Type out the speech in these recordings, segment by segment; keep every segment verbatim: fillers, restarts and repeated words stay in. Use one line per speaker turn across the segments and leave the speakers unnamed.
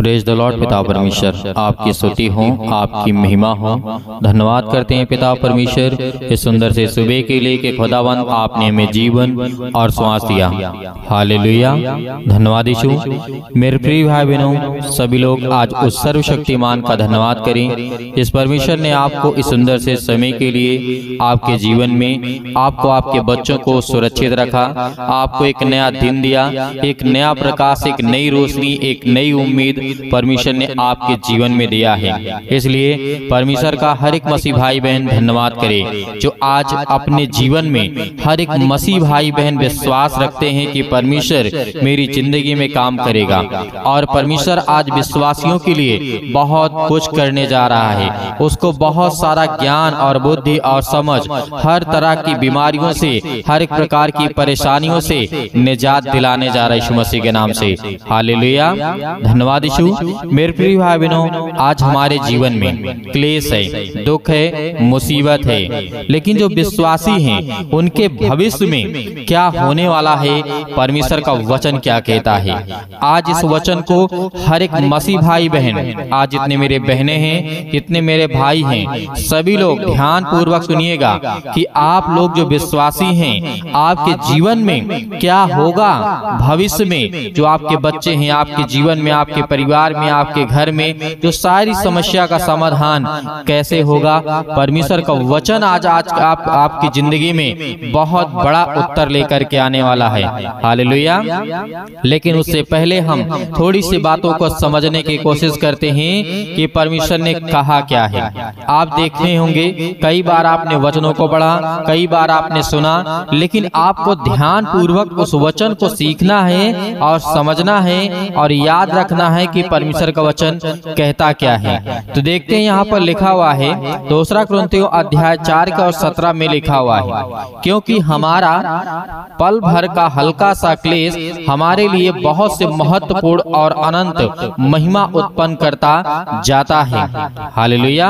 Praise the Lord. पिता परमेश्वर आपकी स्तुति हो, आपकी महिमा हो। धन्यवाद करते हैं पिता परमेश्वर इस सुंदर से सुबह के लिए कि खुदावंद आपने हमें जीवन और श्वास दिया। हालेलुया, धन्यवाद यीशु। मेरे प्रिय भाई बहनों, सभी लोग आज उस सर्वशक्तिमान का धन्यवाद करें। इस परमेश्वर ने आपको इस सुंदर से समय के लिए आपके जीवन में आपको आपके बच्चों को सुरक्षित रखा, आपको एक नया दिन दिया, एक नया प्रकाश, एक नई रोशनी, एक नई उम्मीद परमेश्वर ने आपके जीवन में दिया है। इसलिए परमेश्वर का हर एक मसीह भाई बहन धन्यवाद करे जो आज अपने जीवन में हर एक मसीह भाई बहन विश्वास रखते हैं कि परमेश्वर मेरी जिंदगी में काम करेगा। और परमेश्वर आज विश्वासियों के लिए बहुत कुछ करने जा रहा है। उसको बहुत सारा ज्ञान और बुद्धि और समझ, हर तरह की बीमारियों से, हर एक प्रकार की परेशानियों से निजात दिलाने जा रहा है यीशु मसीह के नाम से। हालेलुया, धन्यवाद यीशु। मेरे प्रिय भाई बहनों, आज हमारे जीवन में क्लेश है, दुख है, मुसीबत है, लेकिन जो विश्वासी हैं उनके भविष्य में क्या होने वाला है, परमेश्वर का वचन क्या कहता है। आज इस वचन को हर एक मसीह भाई बहन, आज जितने मेरे बहनें हैं, जितने मेरे भाई हैं, सभी लोग ध्यान पूर्वक सुनिएगा कि आप लोग जो विश्वासी हैं, आपके जीवन में क्या होगा भविष्य में। जो आपके बच्चे हैं, आपके जीवन में, आपके परिवार में, आपके घर में जो सारी समस्या का समाधान कैसे होगा, परमेश्वर का वचन आज आज आप आपकी जिंदगी में बहुत बड़ा उत्तर लेकर के आने वाला है। हालेलुया। लेकिन उससे पहले हम थोड़ी सी बातों को समझने की कोशिश करते हैं कि परमेश्वर ने कहा क्या है। आप देखते होंगे कई बार आपने वचनों को पढ़ा, कई बार आपने सुना, लेकिन आपको ध्यान पूर्वक उस वचन को सीखना है और समझना है और याद रखना है कि परमेश्वर का वचन कहता क्या है। तो देखते हैं यहाँ पर लिखा हुआ है, दूसरा कुरिन्थियों अध्याय चार का और सत्रह में लिखा हुआ है, क्योंकि हमारा पल भर का हल्का सा क्लेश हमारे लिए बहुत से महत्वपूर्ण और अनंत महिमा उत्पन्न करता जाता है। हालेलुया।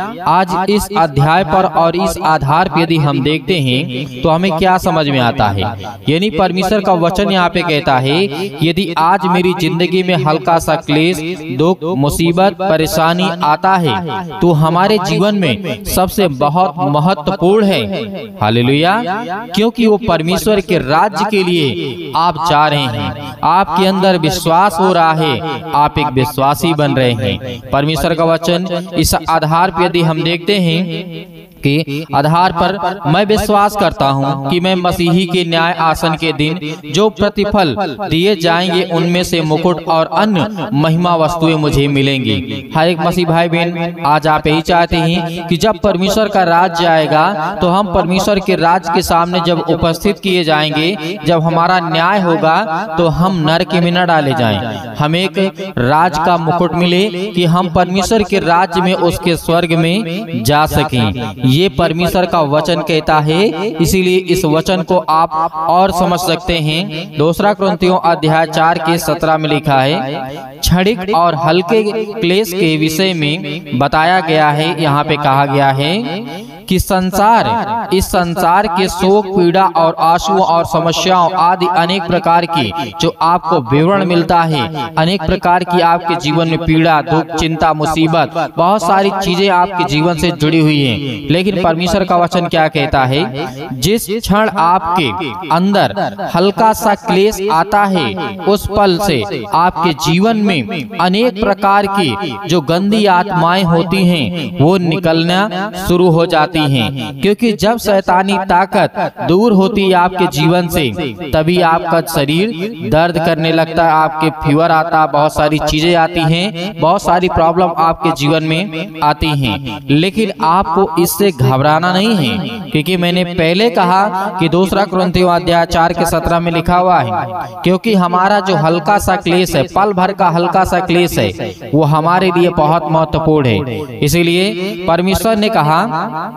आज इस अध्याय पर और इस आधार पर यदि हम देखते हैं तो हमें क्या समझ में आता है। यानी परमेश्वर का वचन यहाँ पे कहता है, यदि आज मेरी जिंदगी में हल्का सा क्लेश, दुख, मुसीबत, परेशानी आता है तो हमारे जीवन में सबसे बहुत महत्वपूर्ण है। हालेलुया। क्योंकि वो परमेश्वर के राज्य के लिए आप जा रहे हैं, आपके अंदर विश्वास हो रहा है, आप एक विश्वासी बन रहे हैं। परमेश्वर का वचन इस आधार पर यदि हम देखते हैं के आधार पर मैं विश्वास करता हूं कि मैं मसीही के न्याय आसन के दिन जो प्रतिफल दिए जाएंगे उनमें से मुकुट और अन्य महिमा वस्तुएं मुझे मिलेंगी। हर एक मसीह भाई बहन, आज आप यही चाहते हैं कि जब परमेश्वर का राज्य आएगा तो हम परमेश्वर के राज्य के सामने जब उपस्थित किए जाएंगे, जब हमारा न्याय होगा तो हम नरक में न डाले जाएं, हमें एक राज का मुकुट मिले कि हम परमेश्वर के राज्य में, उसके स्वर्ग में जा सकें। ये परमेश्वर का वचन कहता है। इसीलिए इस वचन को आप और समझ सकते हैं। दूसरा कुरिन्थियों अध्याय चार के सत्रह में लिखा है, क्षणिक और हल्के क्लेश के विषय में बताया गया है। यहाँ पे कहा गया है कि संसार, इस संसार के शोक, पीड़ा और आंसुओं और समस्याओं आदि अनेक प्रकार की जो आपको विवरण मिलता है, अनेक प्रकार की आपके जीवन में पीड़ा, दुख, चिंता, मुसीबत, बहुत सारी चीजें आपके जीवन से जुड़ी हुई हैं। लेकिन परमेश्वर का वचन क्या कहता है, जिस क्षण आपके अंदर हल्का सा क्लेश आता है, उस पल से आपके जीवन में अनेक प्रकार की जो गंदी आत्माएं होती हैं वो निकलना शुरू हो जाती हैं। क्योंकि जब शैतानी ताकत दूर होती है आपके जीवन से, तभी आपका शरीर दर्द करने लगता है, आपके फीवर आता, बहुत सारी चीजें आती हैं, बहुत सारी प्रॉब्लम आपके जीवन में आती हैं। लेकिन आपको इससे घबराना नहीं है, क्योंकि मैंने पहले कहा कि दूसरा कुरिन्थियों अध्याय चार के सत्रह में लिखा हुआ है, क्योंकि हमारा जो हल्का सा क्लेश है, पल भर का हल्का सा क्लेश है, वो हमारे लिए बहुत महत्वपूर्ण है। इसीलिए परमेश्वर ने कहा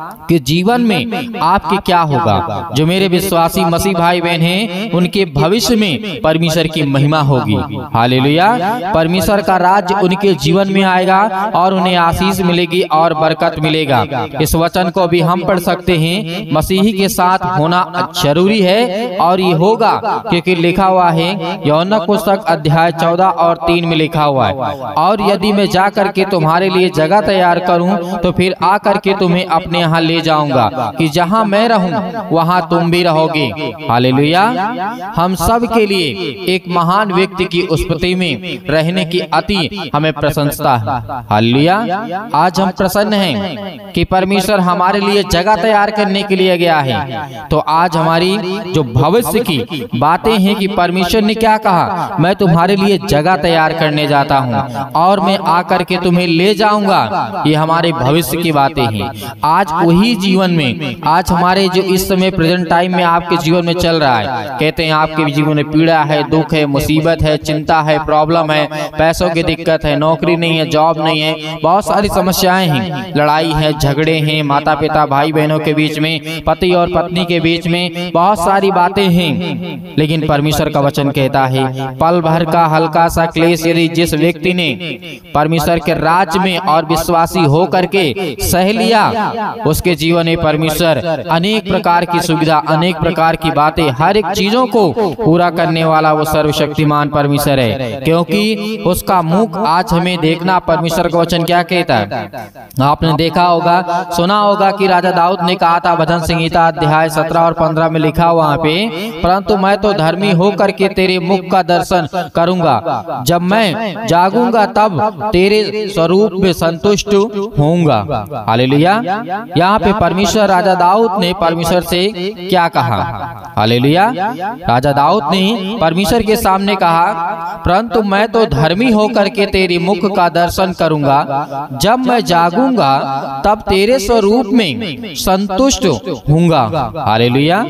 कि जीवन में आपके क्या होगा। जो मेरे विश्वासी मसीह भाई बहन हैं, उनके भविष्य में परमेश्वर की महिमा होगी। हालेलुया। परमेश्वर का राज्य उनके जीवन में आएगा और उन्हें आशीष मिलेगी और बरकत मिलेगा। इस वचन को भी हम पढ़ सकते हैं, मसीही के साथ होना जरूरी है और ये होगा, क्योंकि लिखा हुआ है यूहन्ना पुस्तक अध्याय चौदह और तीन में लिखा हुआ है, और यदि मैं जा करके तुम्हारे लिए जगह तैयार करूं तो फिर आकर के तुम्हें अपने यहाँ ले जाऊंगा, कि जहाँ मैं रहूं वहाँ तुम भी रहोगे। हालेलुया। हम सब के लिए एक महान व्यक्ति की उपस्थिति में रहने की अति हमें प्रशंसा है। हालेलुया। आज हम प्रसन्न हैं कि परमेश्वर हमारे लिए जगह तैयार करने के लिए गया है। तो आज हमारी जो भविष्य की बातें हैं कि परमेश्वर ने क्या कहा, मैं तुम्हारे लिए जगह तैयार करने जाता हूँ और मैं आकर के तुम्हें ले जाऊंगा, ये हमारे भविष्य की बातें हैं। आज वही जीवन में, आज हमारे जो इस समय प्रेजेंट टाइम में आपके जीवन में चल रहा है, कहते हैं आपके जीवन में पीड़ा है, दुख है, मुसीबत है, चिंता है, प्रॉब्लम है, पैसों की दिक्कत है, नौकरी नहीं है, जॉब नहीं है, बहुत सारी समस्याएं हैं, लड़ाई है, झगड़े हैं, माता पिता भाई बहनों के बीच में, पति और पत्नी के बीच में बहुत सारी बातें हैं। लेकिन परमेश्वर का वचन कहता है, पल भर का हल्का सा क्लेश यदि जिस व्यक्ति ने परमेश्वर के राज्य में और विश्वासी हो करके सह लिया, उसके जीवन में परमेश्वर अनेक प्रकार की सुविधा, अनेक प्रकार की बातें, हर एक चीजों को पूरा करने वाला वो सर्वशक्तिमान परमेश्वर है। क्योंकि उसका मुख आज हमें देखना, परमेश्वर का वचन क्या कहता है, आपने देखा होगा, सुना होगा कि राजा दाऊद ने कहा था, भजन संहिता अध्याय सत्रह और पंद्रह में लिखा वहाँ पे, परंतु मैं तो धर्मी होकर के तेरे मुख का दर्शन करूंगा, जब मैं जागूंगा तब तेरे स्वरूप में संतुष्ट होऊंगा। हालेलुया। यहाँ पे परमेश्वर, राजा दाऊद ने परमेश्वर से क्या कहा। हालेलुया। राजा दाऊद ने परमेश्वर के सामने कहा, परंतु मैं तो धर्मी होकर के तेरे मुख का दर्शन करूंगा, जब मैं जागूंगा तब तेरे स्वरूप में संतुष्ट होऊंगा। हालेलुया।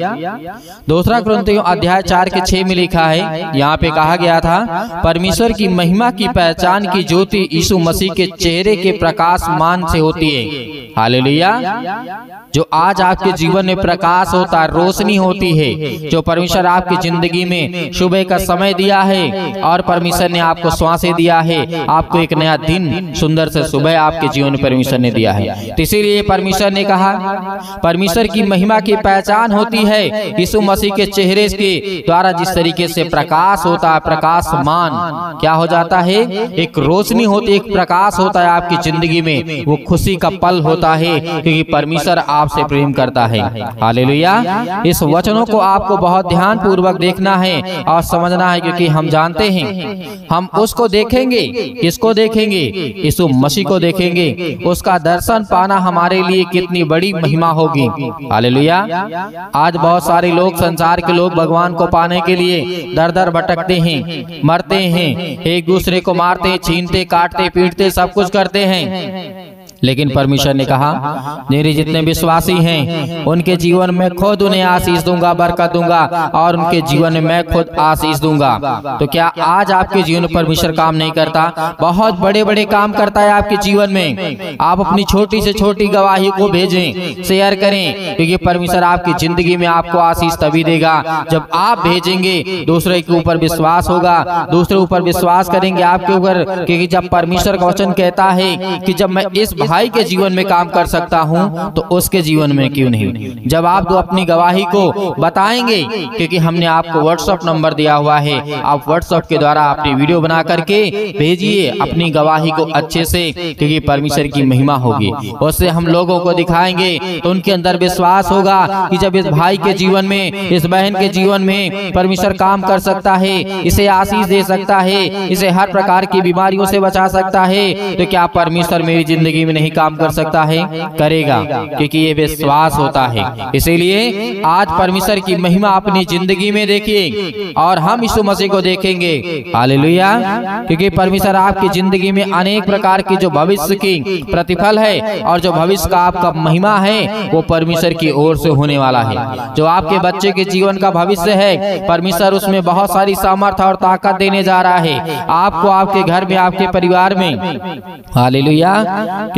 दूसरा कुरिन्थियों अध्याय चार के छह में लिखा है, यहाँ पे कहा गया था, परमेश्वर की महिमा की पहचान की ज्योति यीशु मसीह के चेहरे के प्रकाश मान से होती है। हालेलुया। जो आज आपके जीवन में प्रकाश होता है, रोशनी होती है, जो परमेश्वर आपकी जिंदगी में सुबह का समय दिया है और परमेश्वर ने आपको श्वासें दिया है, आपको एक नया दिन सुंदर से सुबह आपके जीवन में परमेश्वर ने दिया है। तो इसीलिए परमेश्वर ने कहा, परमेश्वर की महिमा की पहचान होती है यीशु मसीह के चेहरे के द्वारा। जिस तरीके से प्रकाश होता है, प्रकाशमान क्या हो जाता है, एक रोशनी होती है, एक प्रकाश होता है आपकी जिंदगी में, वो खुशी का पल होता है, क्योंकि परमेश्वर आपसे प्रेम करता है। हालेलुया। इस वचनों को आपको बहुत ध्यान पूर्वक देखना है और समझना है, क्योंकि हम जानते हैं हम उसको देखेंगे, किसको देखेंगे, यीशु मसीह को देखेंगे। उसका दर्शन पाना हमारे लिए कितनी बड़ी महिमा होगी। हालेलुया। आज बहुत सारे लोग, संसार के लोग भगवान को पाने के लिए दर दर भटकते हैं, मरते हैं, एक दूसरे को मारते, छीनते, काटते, पीटते, सब कुछ करते हैं। लेकिन परमेश्वर ने कहा, मेरे जितने विश्वासी हैं उनके जीवन में खुद उन्हें आशीष दूंगा, बरकत दूंगा, और उनके जीवन में मैं खुद आशीष दूंगा। तो क्या आज आपके जीवन में परमेश्वर काम नहीं करता? बहुत बड़े बड़े काम करता है आपके जीवन में। आप अपनी छोटी से छोटी गवाही को भेजें, शेयर करें, क्योंकि परमेश्वर आपकी जिंदगी में आपको आशीष तभी देगा जब आप भेजेंगे। दूसरे के ऊपर विश्वास होगा, दूसरे ऊपर विश्वास करेंगे आपके ऊपर, क्योंकि जब परमेश्वर का वचन कहता है कि जब मैं इस भाई के जीवन में काम कर सकता हूं तो उसके जीवन में क्यों नहीं। जब आप तो अपनी गवाही को बताएंगे, क्योंकि हमने आपको व्हाट्सएप नंबर दिया हुआ है, आप व्हाट्सएप के द्वारा अपनी वीडियो बना करके भेजिए अपनी गवाही को अच्छे से, क्योंकि परमेश्वर की महिमा होगी। उससे हम लोगों को दिखाएंगे तो उनके अंदर विश्वास होगा कि जब इस भाई के जीवन में, इस बहन के जीवन में परमेश्वर काम कर सकता है, इसे आशीष दे सकता है, इसे हर प्रकार की बीमारियों से बचा सकता है, तो क्या परमेश्वर मेरी जिंदगी में नहीं काम कर सकता है? करेगा, क्योंकि ये विश्वास होता है। इसीलिए आज परमेश्वर की महिमा अपनी जिंदगी में देखिए और हम यीशु मसीह को देखेंगे। हालेलुया। क्योंकि परमेश्वर आपकी जिंदगी में अनेक प्रकार की जो भविष्य की प्रतिफल है और जो भविष्य का आपका महिमा है वो परमेश्वर की ओर से होने वाला है। जो आपके बच्चे के जीवन का भविष्य है, परमेश्वर उसमें बहुत सारी सामर्थ्य और ताकत देने जा रहा है आपको, आपके घर में, आपके परिवार में। हालेलुया। क्योंकि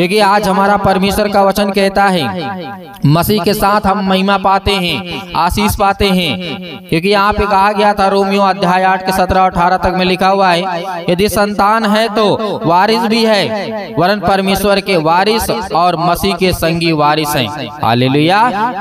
क्योंकि आज हमारा परमेश्वर का वचन कहता है मसीह के साथ हम महिमा पाते हैं, आशीष पाते हैं। क्योंकि यहाँ पे कहा गया था रोमियो अध्याय आठ के सत्रह अठारह तक में लिखा हुआ है, यदि संतान है तो वारिस भी है, वरन परमेश्वर के वारिस और मसीह के संगी वारिस हैं। हालेलुया।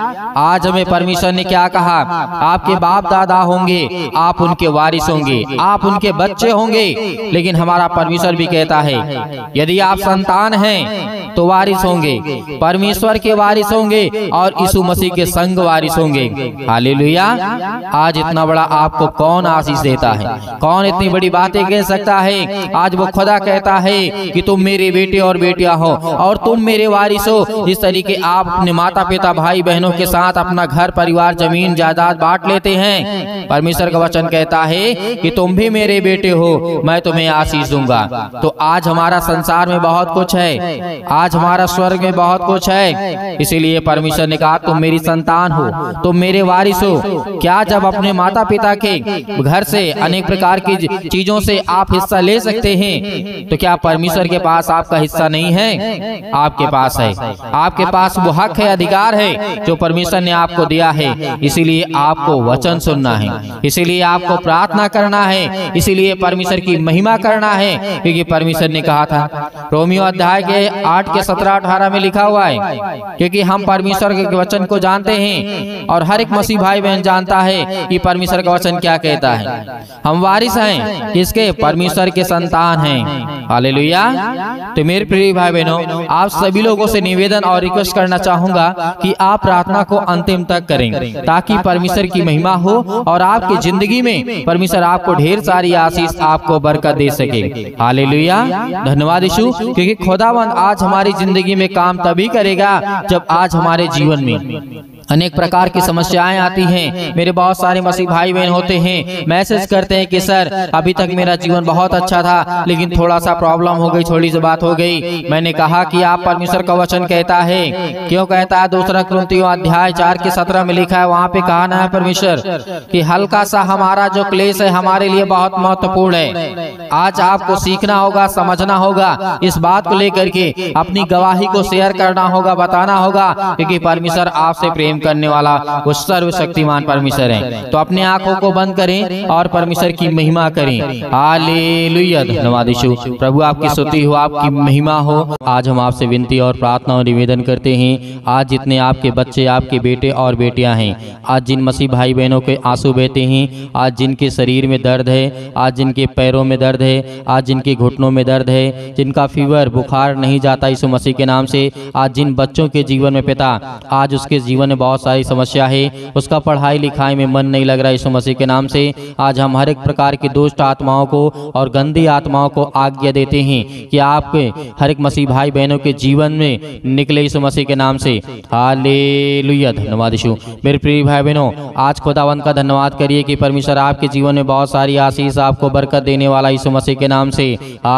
आज हमें परमेश्वर ने क्या कहा, आपके बाप दादा होंगे, आप उनके वारिस होंगे, आप उनके बच्चे होंगे। लेकिन हमारा परमेश्वर भी कहता है यदि आप संतान हैं तो वारिस होंगे, परमेश्वर के वारिस होंगे और यीशु मसीह के संग वारिस होंगे। हालेलुया। आज इतना बड़ा आपको कौन आशीष देता है, कौन इतनी बड़ी बातें कह सकता है। आज वो खुदा कहता है कि तुम मेरे बेटे और बेटियां हो और तुम मेरे वारिस हो। जिस तरीके आप अपने माता पिता भाई बहनों के साथ अपना घर परिवार जमीन जायदाद बांट लेते हैं, परमेश्वर का वचन कहता है कि तुम भी मेरे बेटे हो, मैं तुम्हें आशीष दूंगा। तो आज हमारा संसार में बहुत कुछ है, आज हमारा स्वर्ग में बहुत कुछ है। इसीलिए परमेश्वर ने कहा तुम मेरी संतान हो, तुम मेरे वारिस हो। क्या जब अपने माता पिता के घर से अनेक प्रकार की चीजों से आप हिस्सा ले सकते हैं, तो क्या परमेश्वर के पास आपका हिस्सा नहीं है? आपके पास है, आपके पास वो हक है, अधिकार है जो परमेश्वर ने आपको दिया है। इसीलिए आपको वचन सुनना है, इसीलिए आपको प्रार्थना करना है, इसीलिए परमेश्वर की महिमा करना है। क्योंकि परमेश्वर ने कहा था रोमियो अध्याय के आठ के सत्रह अठारह में लिखा हुआ है, क्योंकि हम परमेश्वर के वचन को जानते हैं और हर एक मसीह भाई बहन जानता है कि परमेश्वर का वचन क्या कहता है। हम वारिस हैं, किसके? परमेश्वर के संतान हैं। हालेलुया। तो मेरे प्रिय भाई बहनों, आप सभी लोगों से निवेदन और रिक्वेस्ट करना चाहूंगा कि आप प्रार्थना को अंतिम तक करें, ताकि परमेश्वर की महिमा हो और आपकी जिंदगी में परमेश्वर आपको ढेर सारी आशीष, आपको बरकत दे सके। हालेलुया। धन्यवाद यीशु। क्योंकि खुदावंद आज हमारी जिंदगी में काम तभी करेगा जब आज हमारे जीवन में अनेक प्रकार की समस्याएं आती हैं। मेरे बहुत सारे मसीह भाई बहन होते हैं, मैसेज करते हैं कि सर अभी तक मेरा जीवन बहुत अच्छा था, लेकिन थोड़ा सा प्रॉब्लम हो गई, थोड़ी सी बात हो गई। मैंने कहा कि आप परमेश्वर का वचन कहता है, क्यों कहता है? दूसरा कुरिन्थियों अध्याय चार के सत्रह में लिखा है, वहाँ पे कहा ना है परमेश्वर कि हल्का सा हमारा जो क्लेश है हमारे लिए बहुत महत्वपूर्ण है। आज आपको सीखना होगा, समझना होगा, इस बात को लेकर के अपनी गवाही को शेयर करना होगा, बताना होगा। क्योंकि परमेश्वर आपसे प्रेम करने वाला वो सर्वशक्तिमान परमेश्वर है। तो अपने आंखों को बंद करें और परमेश्वर की महिमा करें। हालेलुया। धन्यवाद यीशु। प्रभु आपकी स्तुति हो, आपकी महिमा हो। आज हम आपसे विनती और प्रार्थना और निवेदन करते हैं, आज जितने आपके बच्चे, आपके बेटे और बेटियां हैं, आज जिन मसीह भाई बहनों के आंसू बहते हैं, आज जिनके शरीर में दर्द है, आज जिनके पैरों में दर्द है, आज जिनके घुटनों में दर्द है, जिनका फीवर बुखार नहीं जाता यीशु मसीह के नाम से, आज जिन बच्चों के जीवन में पिता आज उसके जीवन में बहुत सारी समस्या है, उसका पढ़ाई लिखाई में मन नहीं लग रहा यीशु मसीह के नाम से, आज हम हर एक प्रकार की दुष्ट आत्माओं को और गंदी आत्माओं को आज्ञा देते हैं कि आपके हर एक मसीह भाई बहनों के जीवन में निकले यीशु मसीह के नाम से। हालेलुया। धन्यवाद यीशु। मेरे प्रिय भाई बहनों, आज खुदावंद का धन्यवाद करिए कि परमेश्वर आपके जीवन में बहुत सारी आशीष, आपको बरकत देने वाला यीशु मसीह के नाम से।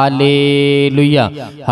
हालेलुया।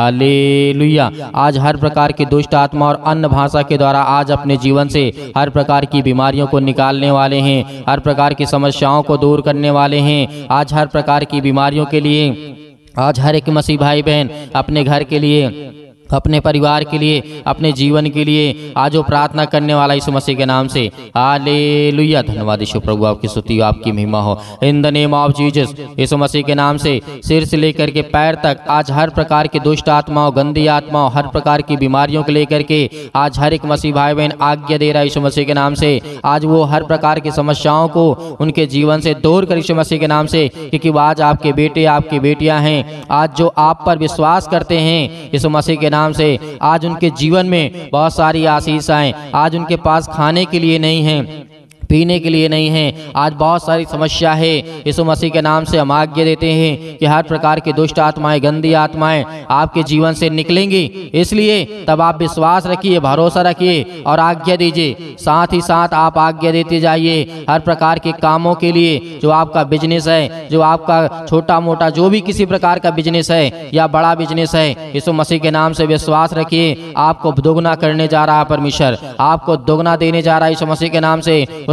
हालेलुया। आज हर प्रकार की दुष्ट आत्मा और अन्य भाषा के द्वारा आज अपने जीवन से हर प्रकार की बीमारियों को निकालने वाले हैं, हर प्रकार की समस्याओं को दूर करने वाले हैं। आज हर प्रकार की बीमारियों के लिए आज हर एक मसीह भाई बहन अपने घर के लिए, अपने परिवार के लिए, अपने जीवन के लिए आज वो प्रार्थना करने वाला यीशु मसीह के नाम से। हालेलुया। धन्यवाद यीशु। प्रभु आपकी स्तुति, आपकी महिमा हो। In the name of Jesus, यीशु मसीह के नाम से सिर से लेकर के पैर तक आज हर प्रकार की दुष्ट आत्माओं, गंदी आत्माओं, हर प्रकार की बीमारियों को लेकर के आज हर एक मसीह भाई बहन आज्ञा दे रहा है यीशु मसीह के नाम से। आज वो हर प्रकार की समस्याओं को उनके जीवन से दूर कर यीशु मसीह के नाम से, क्योंकि वो आज आपके बेटे, आपकी बेटियां हैं, आज जो आप पर विश्वास करते हैं यीशु मसीह के नाम से, आज उनके जीवन में बहुत सारी आशीष आए। आज उनके पास खाने के लिए नहीं है, पीने के लिए नहीं है, आज बहुत सारी समस्या है। यीशु मसीह के नाम से हम आज्ञा देते हैं कि हर प्रकार की दुष्ट आत्माएं, गंदी आत्माएं आपके जीवन से निकलेंगी। इसलिए तब आप विश्वास रखिए, भरोसा रखिए और आज्ञा दीजिए। साथ ही साथ आप आज्ञा देते जाइए हर प्रकार के कामों के लिए, जो आपका बिजनेस है, जो आपका छोटा मोटा जो भी किसी प्रकार का बिजनेस है या बड़ा बिजनेस है, यीशु मसीह के नाम से विश्वास रखिए। आपको दोगुना करने जा रहा है परमेश्वर, आपको दोगुना देने जा रहा है यीशु मसीह के नाम से। उस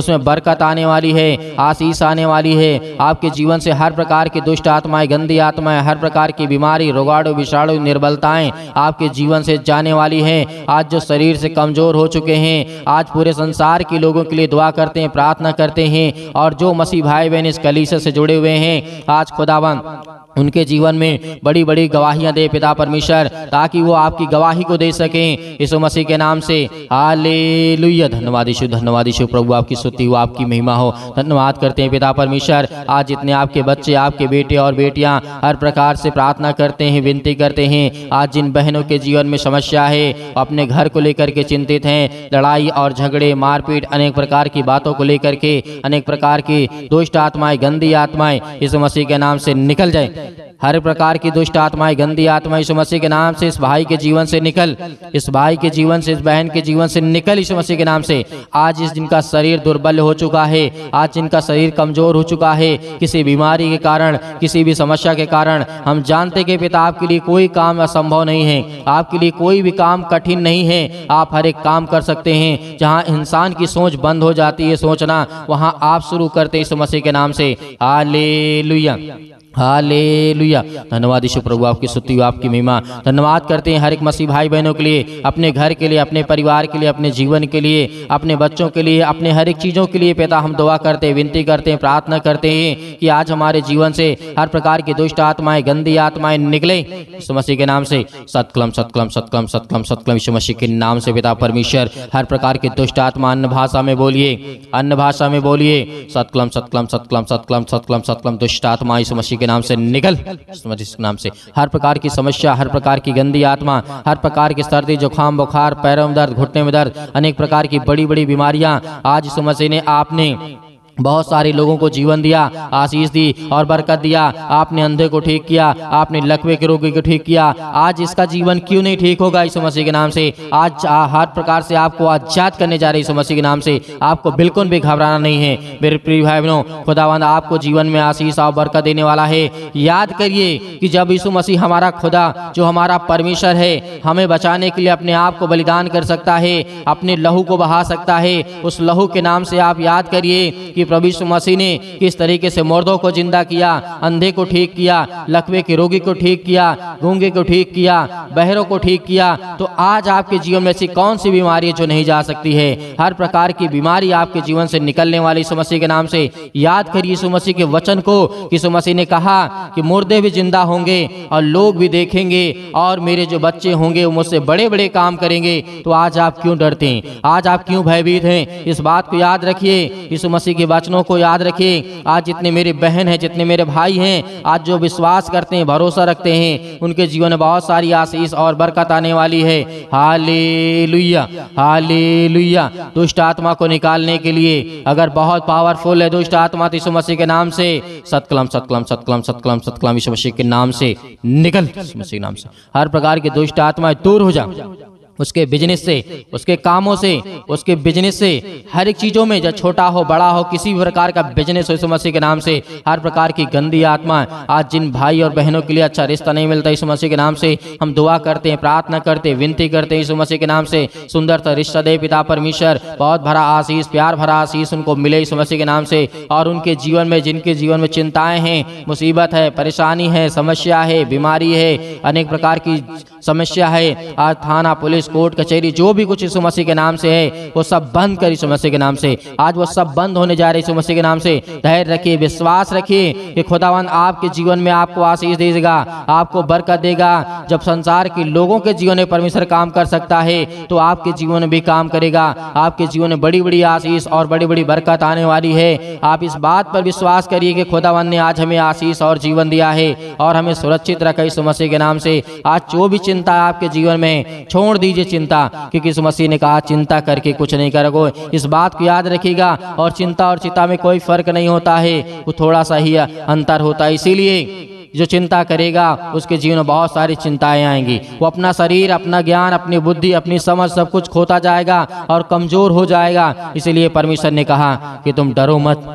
उसमें बरकत आने वाली है, आशीष आने वाली है। आपके जीवन से हर प्रकार की दुष्ट आत्माएं, गंदी आत्माएं, हर प्रकार की बीमारी, रोगाणु, विषाणु, निर्बलताएं आपके जीवन से जाने वाली है। आज जो शरीर से कमजोर हो चुके हैं, आज पूरे संसार के लोगों के लिए दुआ करते हैं, प्रार्थना करते हैं। और जो मसीह भाई बहन इस कलीसिया से जुड़े हुए हैं, आज खुदावंद उनके जीवन में बड़ी बड़ी गवाहियां दे पिता परमेश्वर, ताकि वो आपकी गवाही को दे सकें यीशु मसीह के नाम से। हालेलुया। धन्यवाद यीशु, धन्यवाद यीशु। प्रभु आपकी स्तुति हो, आपकी महिमा हो। धन्यवाद करते हैं पिता परमेश्वर। आज जितने आपके बच्चे, आपके बेटे और बेटियां हर प्रकार से प्रार्थना करते हैं, विनती करते हैं, आज जिन बहनों के जीवन में समस्या है, अपने घर को लेकर के चिंतित हैं, लड़ाई और झगड़े, मारपीट, अनेक प्रकार की बातों को लेकर के, अनेक प्रकार की दुष्ट आत्माएं, गंदी आत्माएं यीशु मसीह के नाम से निकल जाए। हर प्रकार की दुष्ट आत्माएं, गंदी आत्माएं यीशु मसीह के नाम से इस भाई के जीवन से निकल, इस भाई के जीवन से, इस बहन के जीवन से निकल यीशु मसीह के नाम से। आज इस जिनका शरीर दुर्बल हो चुका है, आज जिनका शरीर कमजोर हो चुका है किसी बीमारी के कारण, किसी भी समस्या के कारण, हम जानते कि पिता आपके लिए कोई काम असंभव नहीं है, आपके लिए कोई भी काम कठिन नहीं है। आप हर एक काम कर सकते हैं। जहाँ इंसान की सोच बंद हो जाती है सोचना, वहाँ आप शुरू करते यीशु मसीह के नाम से। Hallelujah, hallelujah. धन्यवाद यीशु। प्रभु आपकी स्तुति हो, आपकी महिमा। धन्यवाद करते हैं हर एक मसीह भाई बहनों के लिए, अपने घर के लिए, अपने परिवार के लिए, अपने जीवन के लिए, अपने बच्चों के लिए, अपने हर एक चीज़ों के लिए पिता हम दुआ करते हैं, विनती करते हैं, प्रार्थना करते हैं कि आज हमारे जीवन से हर प्रकार की दुष्ट आत्माएं, गंदी आत्माएं निकले यीशु मसीह के नाम से। सतकलम सतकलम सतकलम सतकलम सतकलम यीशु मसीह के नाम से पिता परमेश्वर। हर प्रकार की दुष्ट आत्मा अन्य भाषा में बोलिए, अन्य भाषा में बोलिए। सतकलम सतकलम सतकलम सतकलम सतकलम सतकलम दुष्ट आत्मा यीशु मसीह नाम से निकल इस नाम से। हर प्रकार की समस्या, हर प्रकार की गंदी आत्मा, हर प्रकार की सर्दी, जुकाम, बुखार, पैरों में दर्द, घुटने में दर्द, अनेक प्रकार की बड़ी बड़ी बीमारियां, आज यीशु मसीह ने आपने बहुत सारे लोगों को जीवन दिया, आशीष दी और बरकत दिया। आपने अंधे को ठीक किया, आपने लकवे के रोगी को ठीक किया। आज इसका जीवन क्यों नहीं ठीक होगा यीशु मसीह के नाम से। आज हर प्रकार से आपको आजाद करने जा रहे यीशु मसीह के नाम से। आपको बिल्कुल भी घबराना नहीं है मेरे प्रिय भाई बहनों। खुदावंद आपको जीवन में आशीष और बरकत देने वाला है। याद करिए कि जब यीशु मसीह हमारा खुदा, जो हमारा परमेश्वर है, हमें बचाने के लिए अपने आप को बलिदान कर सकता है, अपने लहू को बहा सकता है, उस लहू के नाम से आप याद करिए कि प्रभु यीशु मसीह ने किस तरीके से मुर्दों को जिंदा किया, अंधे को ठीक किया, लकवे के रोगी को ठीक किया, गूंगे को ठीक किया, बहरों को ठीक किया। तो आज आपके जीवन में ऐसी कौन सी बीमारी है जो नहीं जा सकती है। हर प्रकार की बीमारी आपके जीवन से निकलने वाली यीशु मसीह के नाम से। याद करिए यीशु मसीह के वचन को। यीशु मसीह ने कहा कि मुर्दे भी जिंदा होंगे और लोग भी देखेंगे और मेरे जो बच्चे होंगे वो मुझसे बड़े बड़े काम करेंगे। तो आज आप क्यों डरते हैं, आज आप क्यों भयभीत हैं। इस बात को याद रखिए, यीशु मसीह के वचनों को याद रखिए। आज जितने मेरे बहन हैं, जितने मेरे भाई हैं, आज जो विश्वास करते हैं, भरोसा रखते हैं, उनके जीवन में बहुत सारी आशीष और बरकत आने वाली है। Hallelujah, hallelujah. दुष्ट आत्मा को निकालने के लिए अगर बहुत पावरफुल है दुष्ट आत्मा, तो यीशु मसीह के नाम से सतकलम सतकलम सतकलम सतकलम सतकलम यीशु मसीह के नाम से निकल, यीशु मसीह के नाम से हर प्रकार की दुष्ट आत्माएं दूर हो जा। उसके बिजनेस से, उसके कामों से, उसके बिजनेस से, हर एक चीज़ों में, जब छोटा हो बड़ा हो, किसी भी प्रकार का बिजनेस हो, यीशु मसीह के नाम से हर प्रकार की गंदी आत्मा, आज जिन भाई और बहनों के लिए अच्छा रिश्ता नहीं मिलता, यीशु मसीह के नाम से हम दुआ करते हैं, प्रार्थना करते हैं, विनती करते हैं यीशु मसीह के नाम से। सुंदर सा रिश्ता दे पिता परमेश्वर, बहुत भरा आशीष, प्यार भरा आशीष उनको मिले यीशु मसीह के नाम से। और उनके जीवन में, जिनके जीवन में चिंताएं हैं, मुसीबत है, परेशानी है, समस्या है, बीमारी है, अनेक प्रकार की समस्या है, आज थाना, पुलिस, कोर्ट कचहरी, जो भी कुछ यीशु मसीह के नाम से है वो सब बंद कर यीशु मसीह के नाम से। आज वो सब बंद होने जा रहे यीशु मसीह के नाम से। धैर्य रखिए, विश्वास रखिए कि खुदावंद आपके जीवन में आपको आशीष देगा, आपको बरकत देगा। जब संसार के लोगों के जीवन में परमेश्वर काम कर सकता है तो आपके जीवन में भी काम करेगा। आपके जीवन में बड़ी बड़ी आशीष और बड़ी बड़ी बरकत आने वाली है। आप इस बात पर विश्वास करिए कि खुदावंद ने आज हमें आशीष और जीवन दिया है और हमें सुरक्षित रखा यीशु मसीह के नाम से। आज जो भी चिंता आपके जीवन में, छोड़ दीजिए चिंता, क्योंकि यीशु मसीह ने कहा चिंता करके कुछ नहीं करोगे। इस बात को याद रखिएगा। और चिंता और चिंता में कोई फर्क नहीं होता है, वो थोड़ा सा ही अंतर होता है। इसीलिए जो चिंता करेगा उसके जीवन में बहुत सारी चिंताएं आएंगी। वो अपना शरीर, अपना ज्ञान, अपनी बुद्धि, अपनी समझ सब कुछ खोता जाएगा और कमजोर हो जाएगा। इसलिए परमेश्वर ने कहा कि तुम डरो मत,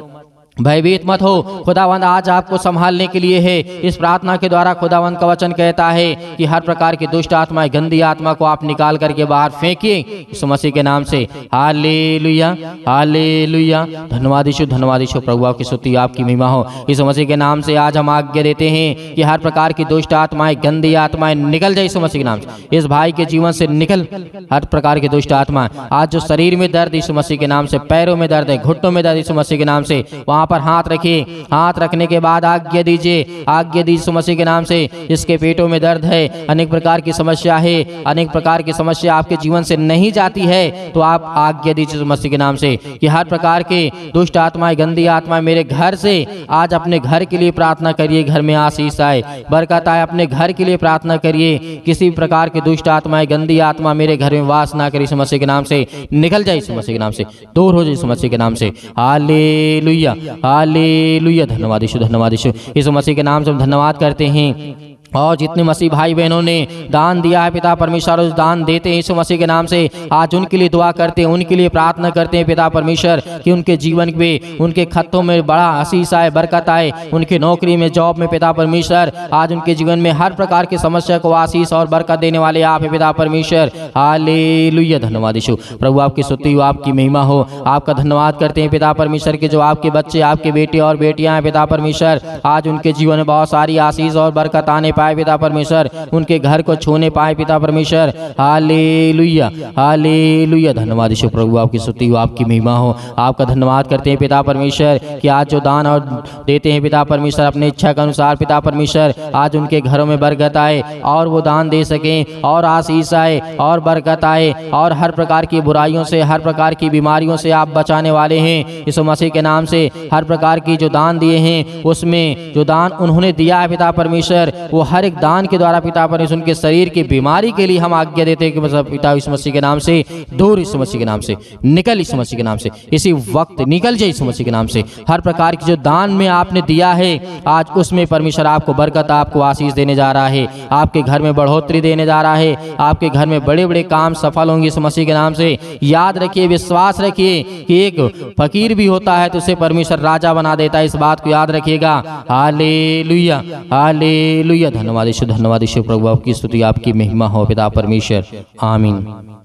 भयभीत मत हो, खुदावंद आज आपको संभालने के लिए है। इस प्रार्थना के द्वारा खुदावंद का वचन कहता है कि हर प्रकार की दुष्ट आत्मा, गंदी आत्मा को आप निकाल करके बाहर फेंकिए यीशु मसीह के नाम से। Hallelujah, hallelujah. धन्यवाद यीशु, धन्यवाद यीशु। प्रभु आपकी स्तुति, आपकी महिमा हो। यीशु मसीह के नाम से आज हम आज्ञा देते हैं कि हर प्रकार की दुष्ट आत्माएं, गंदी आत्माएं निकल जाए यीशु मसीह के नाम से। इस भाई के जीवन से निकल हर प्रकार की दुष्ट आत्मा। आज जो शरीर में दर्द यीशु मसीह के नाम से, पैरों में दर्द है, घुटनों में दर्द यीशु मसीह के नाम से, वहां पर हाथ रखिए। हाथ रखने के बाद आज्ञा दीजिए, आज्ञा दीजिए यीशु मसीह के नाम से। जिसके पेटों में दर्द है, अनेक प्रकार की समस्या है, अनेक प्रकार की समस्या आपके जीवन से नहीं जाती है, तो आप आज्ञा दीजिए यीशु मसीह के नाम से कि हर प्रकार के दुष्ट आत्माएं, गंदी आत्माएं मेरे घर से आज अपने घर के लिए प्रार्थना करिए। घर में आशीष आए, बरकत आए। अपने घर के लिए प्रार्थना करिए। किसी प्रकार की दुष्ट आत्माएं, गंदी आत्मा मेरे घर में वास ना करे यीशु मसीह के नाम से। निकल जाए यीशु मसीह के नाम से, दूर हो जाए यीशु मसीह के नाम से। Hallelujah, hallelujah. धन्यवाद यीशु, धन्यवाद यीशु। यीशु मसीह के नाम से हम धन्यवाद करते हैं। और जितने मसीह भाई बहनों ने दान दिया है पिता परमेश्वर, उस दान देते हैं यीशु मसीह के नाम से। आज उनके लिए दुआ करते हैं, उनके लिए प्रार्थना करते हैं पिता परमेश्वर कि उनके जीवन में, उनके खतों में बड़ा आशीष आए, बरकत आए। उनके नौकरी में, जॉब में पिता परमेश्वर आज उनके जीवन में हर प्रकार की समस्या को आशीष और बरकत देने वाले आप हैं पिता परमेश्वर। हालेलुया, धन्यवाद यीशु। प्रभु आपकी स्तुति हो, आपकी महिमा हो। आपका धन्यवाद करते हैं पिता परमेश्वर के जो आपके बच्चे, आपके बेटे और बेटियां हैं पिता परमेश्वर, आज उनके जीवन में बहुत सारी आशीष और बरकत आने पाए पिता परमेश्वर, उनके घर को छूने पाए पिता परमेश्वर। Hallelujah, hallelujah. धन्यवाद यीशु। प्रभु आपकी स्तुति हो, आपकी महिमा हो। आपका धन्यवाद करते हैं पिता परमेश्वर कि आज जो दान और देते हैं पिता परमेश्वर अपने इच्छा के अनुसार पिता परमेश्वर, आज उनके घरों में बरकत आए और वो दान दे सकें और आशीष आए और बरकत आए और हर प्रकार की बुराइयों से, हर प्रकार की बीमारियों से आप बचाने वाले हैं यीशु मसीह के नाम से। हर प्रकार की जो दान दिए हैं, उसमें जो दान उन्होंने दिया है पिता परमेश्वर, वो हर एक दान के द्वारा पिता परमेश्वर उनके शरीर की बीमारी के लिए हम आज्ञा देते हैं कि मतलब पिता यीशु मसीह के नाम से दूर, यीशु मसीह के नाम से निकल, यीशु मसीह के नाम से इसी वक्त निकल जाए यीशु मसीह के नाम से। हर प्रकार की जो दान में आपने दिया है, आज उसमें परमेश्वर आपको बरकत, आपको आशीष देने जा रहा है। आपके घर में बढ़ोतरी देने जा रहा है। आपके घर में बड़े बड़े काम सफल होंगे यीशु मसीह के नाम से। याद रखिए, विश्वास रखिए कि एक फकीर भी होता है तो उसे परमेश्वर राजा बना देता है। इस बात को याद रखिएगा। Hallelujah, hallelujah. धन्यवाद यीशु, धन्यवाद यीशु। प्रभु आपकी स्तुति, आपकी महिमा हो पिता परमेश्वर। आमीन।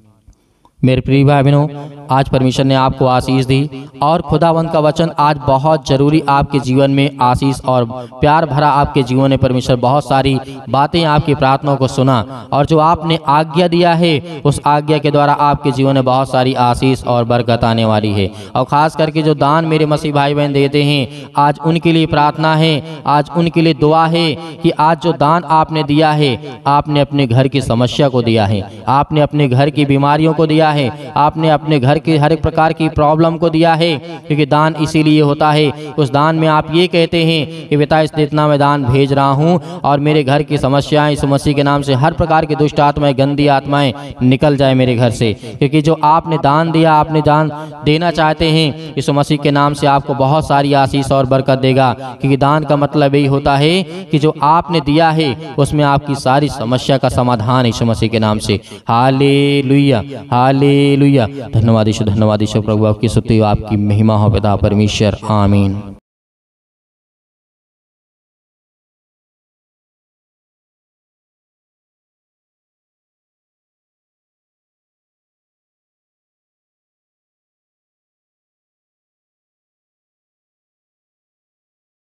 मेरे प्रिय भाई बहनों, आज परमेश्वर ने आपको आशीष दी और खुदावंत का वचन आज बहुत जरूरी आपके जीवन में आशीष और प्यार भरा आपके जीवन में परमेश्वर बहुत सारी बातें आपकी प्रार्थनाओं को सुना और जो आपने आज्ञा दिया है उस आज्ञा के द्वारा आपके जीवन में बहुत सारी आशीष और बरकत आने वाली है। और ख़ास करके जो दान मेरे मसीह भाई बहन देते हैं, आज उनके लिए प्रार्थना है, आज उनके लिए दुआ है कि आज जो दान आपने दिया है, आपने अपने घर की समस्या को दिया है, आपने अपने घर की बीमारियों को दिया है, आपने अपने घर के हर एक प्रकार की प्रॉब्लम को दिया है, क्योंकि दान इसीलिए होता है। उस दान में आप ये कहते हैं कि बेटा इस इतना मैं दान भेज रहा हूँ और मेरे घर की समस्याएं यीशु मसीह के नाम से, हर प्रकार की दुष्ट आत्माएं, गंदी आत्माएं निकल जाए मेरे घर से। क्योंकि जो आपने दान दिया, आपने दान देना चाहते हैं, यीशु मसीह के नाम से आपको बहुत सारी आशीष और बरकत देगा। क्योंकि दान का मतलब यही होता है कि जो आपने दिया है उसमें आपकी सारी समस्या का समाधान यीशु मसीह के नाम से। Hallelujah, hallelujah. धन्यवाद यीशु, धन्यवाद यीशु। प्रभु आपकी स्तुति, आपकी महिमा हो पिता परमेश्वर। आमीन।